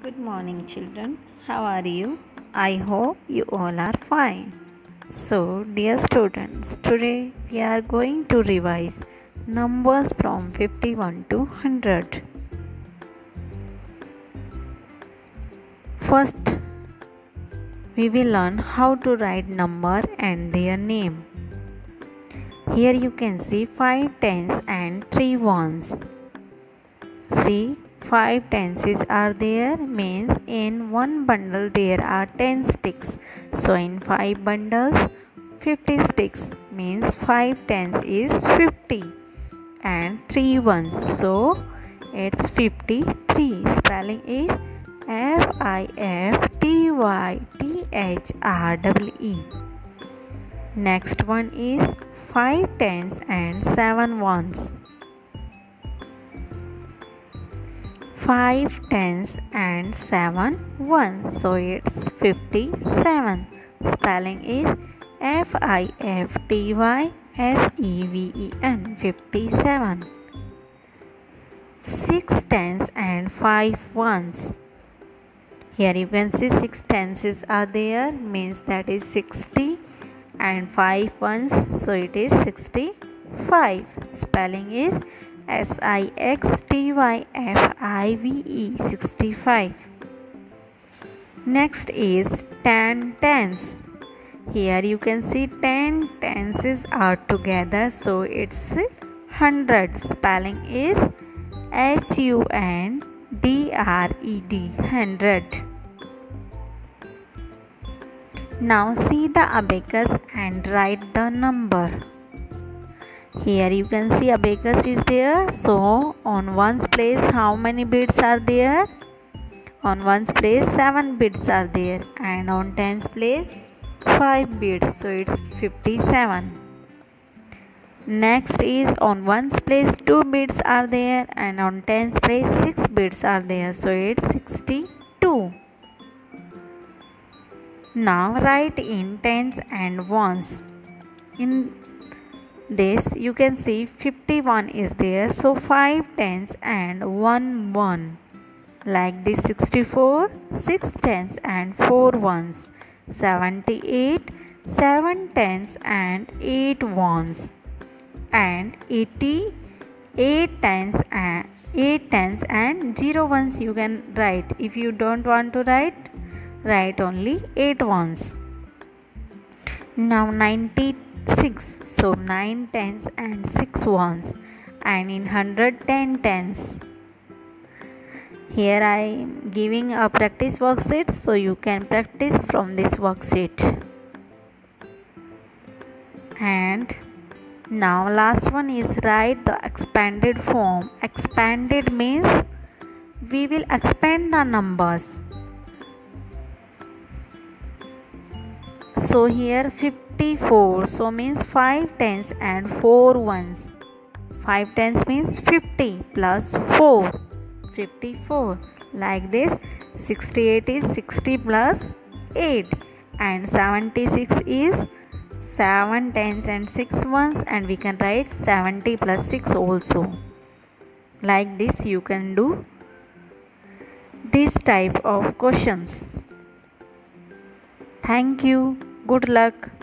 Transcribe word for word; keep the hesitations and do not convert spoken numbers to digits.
Good morning, children. How are you? I hope you all are fine. So, dear students, today we are going to revise numbers from fifty-one to one hundred. First, we will learn how to write number and their name. Here you can see five tens and three ones. See, five tenses are there, means in one bundle there are ten sticks. So in five bundles, fifty sticks, means five tens is fifty and three ones. So it's fifty-three. Spelling is F I F T Y T H R E E. Next one is five tens and seven ones. Five tens and seven ones. So it's fifty-seven. Spelling is F I F T Y S E V E N. fifty-seven. Six tens and five ones. Here you can see six tenses are there, means that is sixty, and five ones, so it is sixty-five. Spelling is S I X T Y F I V E, sixty-five. Next is ten tens. Here you can see ten tenses are together, so it's one hundred. Spelling is H U N D R E D, one hundred. Now see the abacus and write the number. Here you can see abacus is there. So on ones place how many bits are there? On ones place seven bits are there, and on tens place five bits. So it's fifty-seven. Next is on ones place two bits are there, and on tens place six bits are there. So it's sixty-two. Now write in tens and ones. In this you can see fifty-one is there, so five tens and one one. Like this sixty-four, six tens and four ones. seventy-eight, seven tens and eight ones. And eighty, eight tens and eight tens and zero ones you can write. If you don't want to write, write only eight ones. Now ninety-six, so nine tens and six ones, and in one hundred ten tens. Here I am giving a practice worksheet, so you can practice from this worksheet. And now last one is write the expanded form. Expanded means we will expand the numbers. So here fifty-four, so means five tens and four ones. five tens means fifty plus four, fifty-four. Like this sixty-eight is sixty plus eight, and seventy-six is seven tens and six ones, and we can write seventy plus six also. Like this you can do this type of questions. Thank you. Good luck.